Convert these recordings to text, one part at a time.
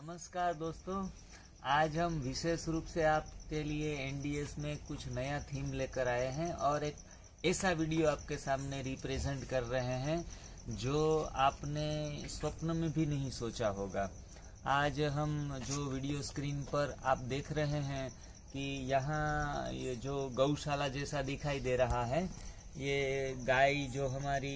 नमस्कार दोस्तों, आज हम विशेष रूप से आपके लिए एनडीएस में कुछ नया थीम लेकर आए हैं और एक ऐसा वीडियो आपके सामने रिप्रेजेंट कर रहे हैं जो आपने स्वप्न में भी नहीं सोचा होगा। आज हम जो वीडियो स्क्रीन पर आप देख रहे हैं कि यहाँ ये जो गौशाला जैसा दिखाई दे रहा है, ये गाय जो हमारी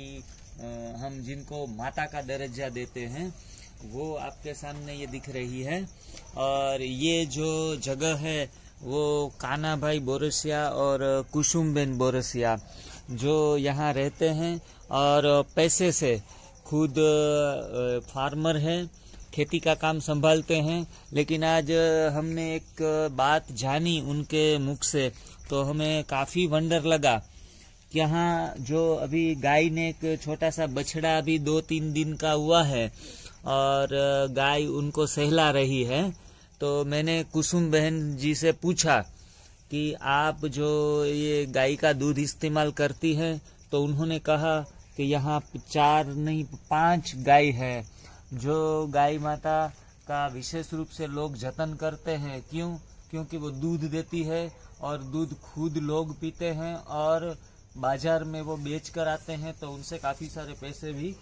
हम जिनको माता का दर्जा देते हैं वो आपके सामने ये दिख रही है। और ये जो जगह है वो कान्हा भाई बोरसिया और कुसुमबेन बोरसिया जो यहाँ रहते हैं और पैसे से खुद फार्मर हैं, खेती का काम संभालते हैं। लेकिन आज हमने एक बात जानी उनके मुख से तो हमें काफी वंडर लगा। यहाँ जो अभी गाय ने एक छोटा सा बछड़ा अभी 2-3 दिन का हुआ है और गाय उनको सहला रही है, तो मैंने कुसुम बहन जी से पूछा कि आप जो ये गाय का दूध इस्तेमाल करती है, तो उन्होंने कहा कि यहाँ 4 नहीं 5 गाय है जो गाय माता का विशेष रूप से लोग जतन करते हैं। क्यों? क्योंकि वो दूध देती है और दूध खुद लोग पीते हैं और बाजार में वो बेच कर आते हैं, तो उनसे काफी सारे पैसे भी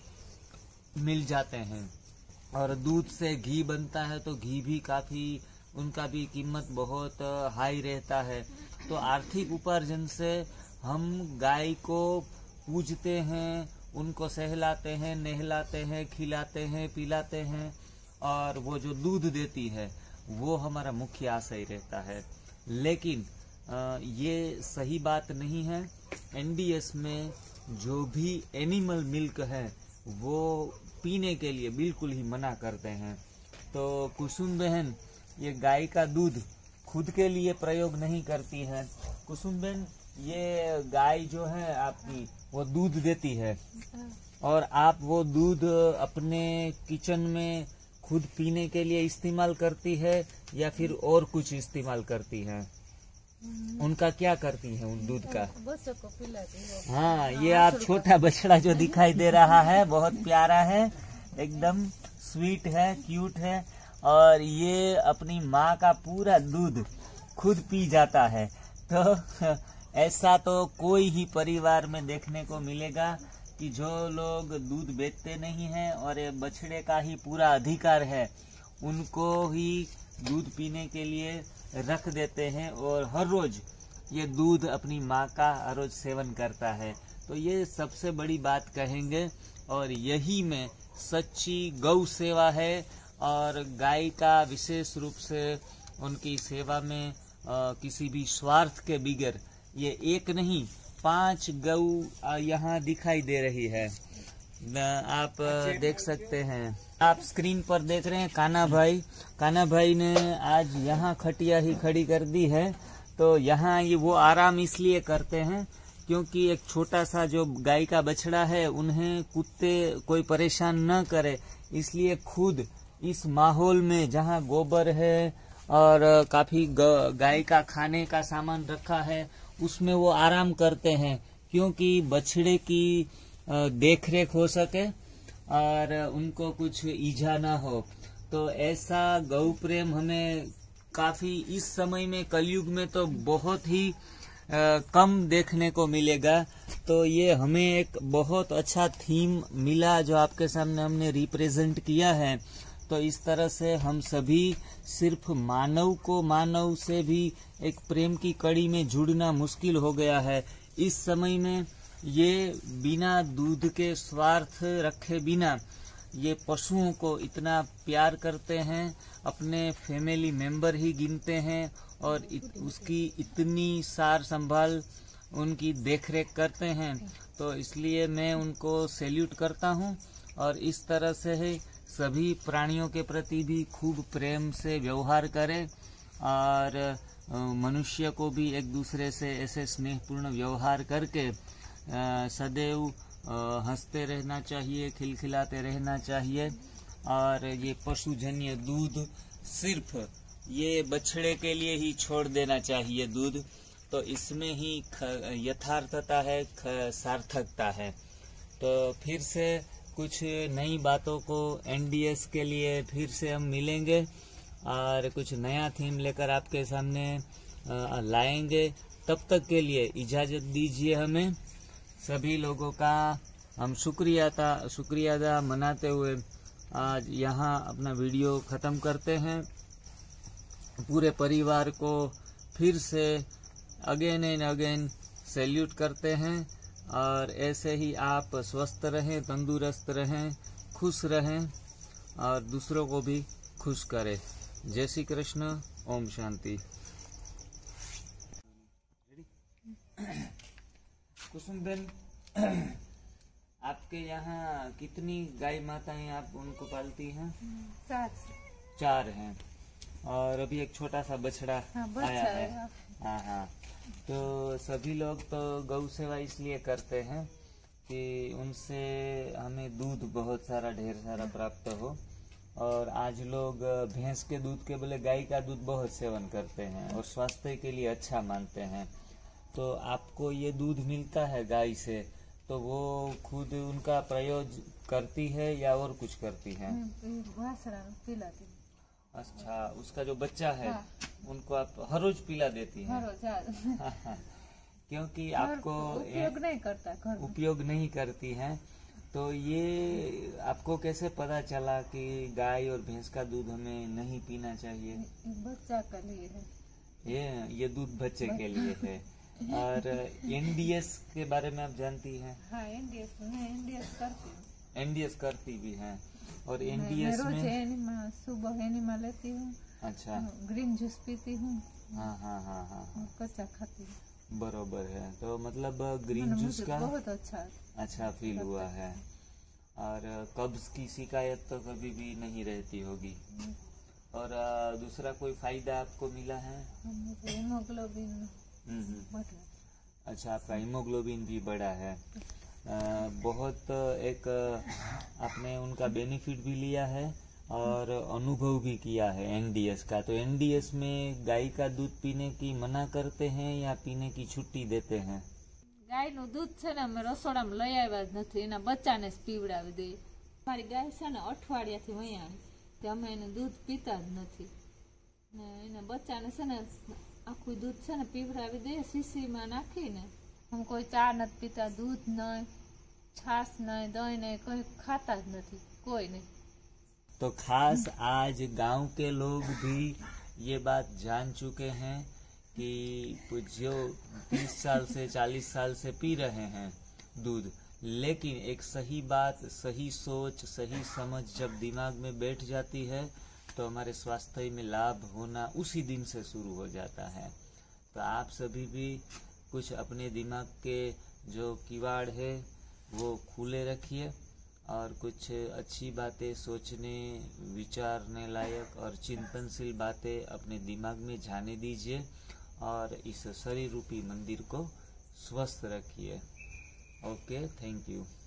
मिल जाते हैं। और दूध से घी बनता है तो घी भी काफी उनका भी कीमत बहुत हाई रहता है। तो आर्थिक उपार्जन से हम गाय को पूजते हैं, उनको सहलाते हैं, नहलाते हैं, खिलाते हैं, पिलाते हैं और वो जो दूध देती है वो हमारा मुख्य आशय रहता है। लेकिन ये सही बात नहीं है। एनडीएस में जो भी एनिमल मिल्क है वो पीने के लिए बिल्कुल ही मना करते हैं। तो कुसुम बहन ये गाय का दूध खुद के लिए प्रयोग नहीं करती है। कुसुम बहन ये गाय जो है आपकी वो दूध देती है और आप वो दूध अपने किचन में खुद पीने के लिए इस्तेमाल करती है या फिर और कुछ इस्तेमाल करती है? उनका क्या करती है उन दूध का? बच्चों को पिलाती है। हाँ, ये आप छोटा बछड़ा जो दिखाई दे रहा है बहुत प्यारा है, एकदम स्वीट है, क्यूट है और ये अपनी माँ का पूरा दूध खुद पी जाता है। तो ऐसा तो कोई ही परिवार में देखने को मिलेगा कि जो लोग दूध बेचते नहीं हैं और ये बछड़े का ही पूरा अधिकार है, उनको ही दूध पीने के लिए रख देते हैं और हर रोज ये दूध अपनी माँ का हर रोज सेवन करता है। तो ये सबसे बड़ी बात कहेंगे और यही में सच्ची गौ सेवा है। और गाय का विशेष रूप से उनकी सेवा में किसी भी स्वार्थ के बगैर ये एक नहीं 5 गौ यहाँ दिखाई दे रही है। आप देख सकते हैं, आप स्क्रीन पर देख रहे हैं कान्हा भाई ने आज यहाँ खटिया ही खड़ी कर दी है। तो यहाँ ये वो आराम इसलिए करते हैं क्योंकि एक छोटा सा जो गाय का बछड़ा है उन्हें कुत्ते कोई परेशान न करे, इसलिए खुद इस माहौल में जहाँ गोबर है और काफी गाय का खाने का सामान रखा है उसमें वो आराम करते हैं, क्योंकि बछड़े की देखरेख हो सके और उनको कुछ ईजा ना हो। तो ऐसा गौ प्रेम हमें काफी इस समय में कलयुग में तो बहुत ही कम देखने को मिलेगा। तो ये हमें एक बहुत अच्छा थीम मिला जो आपके सामने हमने रिप्रेजेंट किया है। तो इस तरह से हम सभी सिर्फ मानव को मानव से भी एक प्रेम की कड़ी में जुड़ना मुश्किल हो गया है। इस समय में ये बिना दूध के स्वार्थ रखे बिना ये पशुओं को इतना प्यार करते हैं, अपने फैमिली मेंबर ही गिनते हैं और उसकी इतनी सार संभाल उनकी देखरेख करते हैं। तो इसलिए मैं उनको सैल्यूट करता हूं और इस तरह से है सभी प्राणियों के प्रति भी खूब प्रेम से व्यवहार करें और मनुष्य को भी एक दूसरे से ऐसे स्नेहपूर्ण व्यवहार करके सदैव हंसते रहना चाहिए, खिलखिलाते रहना चाहिए। और ये पशुजन्य दूध सिर्फ ये बछड़े के लिए ही छोड़ देना चाहिए दूध, तो इसमें ही यथार्थता है, सार्थकता है। तो फिर से कुछ नई बातों को एनडीएस के लिए फिर से हम मिलेंगे और कुछ नया थीम लेकर आपके सामने लाएंगे। तब तक के लिए इजाजत दीजिए हमें। सभी लोगों का हम शुक्रिया अदा मनाते हुए आज यहाँ अपना वीडियो ख़त्म करते हैं। पूरे परिवार को फिर से अगेन एंड अगेन सैल्यूट करते हैं और ऐसे ही आप स्वस्थ रहें, तंदुरुस्त रहें, खुश रहें और दूसरों को भी खुश करें। जय श्री कृष्ण। ओम शांति। कुसुमबेन, आपके यहाँ कितनी गाय माताएं आप उनको पालती हैं? 4 हैं और अभी एक छोटा सा बछड़ा आया है। हाँ। तो सभी लोग तो गौ सेवा इसलिए करते हैं कि उनसे हमें दूध बहुत सारा ढेर सारा प्राप्त हो, और आज लोग भैंस के दूध के बदले गाय का दूध बहुत सेवन करते हैं और स्वास्थ्य के लिए अच्छा मानते हैं। तो आपको ये दूध मिलता है गाय से, तो वो खुद उनका प्रयोग करती है या और कुछ करती है? पिलाती। अच्छा, उसका जो बच्चा है उनको आप हर रोज पिला देती हैं? क्योंकि आपको उपयोग नहीं करती हैं। तो ये आपको कैसे पता चला कि गाय और भैंस का दूध हमें नहीं पीना चाहिए? बच्चा के लिए है ये दूध बच्चे के लिए है। और एनडीएस के बारे में आप जानती हैं? हाँ, एनडीएस करती हूँ। एनडीएस करती भी हैं। और एनडीएस में सुबह एनिमा लेती हूँ। अच्छा, ग्रीन जूस पीती हूँ। हाँ, कच्चा खाती हूँ। बरोबर है। तो मतलब ग्रीन जूस का बहुत अच्छा फील हुआ है। और कब्ज की शिकायत तो कभी भी नहीं रहती होगी। और दूसरा कोई फायदा आपको मिला है? हीमोग्लोबिन। अच्छा, आपका हीमोग्लोबिन भी बढ़ा है। बहुत एक आपने उनका बेनिफिट भी लिया है और अनुभव भी किया है एनडीएस का। तो एनडीएस में गाय का दूध पीने की मना करते हैं या पीने की छुट्टी देते हैं? ગાયનું દૂધ છે ને અમે રસોડામાં લઈ આવ્યા જ નથી, એના બચ્ચાને જ પીવડાવી દઈએ। મારી ગાય છે ને અઠવાડિયાથી વૈયાણી, તે અમે એનું દૂધ પીતા જ નથી ને એના બચ્ચાને છે ને આખું દૂધ છે ને પીવડાવી દઈએ શીશીમાં નાખીને। हम कोई चा નથી પીતા, दूध नहीं, छाछ नहीं, दही नहीं, कोई खाता જ નથી, कोई नहीं। तो खास आज गांव के लोग भी ये बात जान चुके हैं कि जो 30 साल से 40 साल से पी रहे हैं दूध, लेकिन एक सही बात, सही सोच, सही समझ जब दिमाग में बैठ जाती है तो हमारे स्वास्थ्य में लाभ होना उसी दिन से शुरू हो जाता है। तो आप सभी भी कुछ अपने दिमाग के जो किवाड़ है वो खुले रखिए और कुछ अच्छी बातें सोचने, विचारने लायक और चिंतनशील बातें अपने दिमाग में जाने दीजिए और इस शरीर रूपी मंदिर को स्वस्थ रखिए। Okay, thank you.